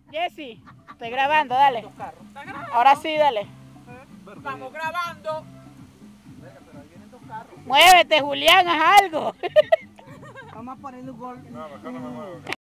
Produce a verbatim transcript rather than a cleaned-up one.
Jessy, estoy grabando, dale. Ahora sí, dale. Estamos grabando. Muévete, Julián, haz algo. Vamos a poner un gol. No, mejor no me muevo.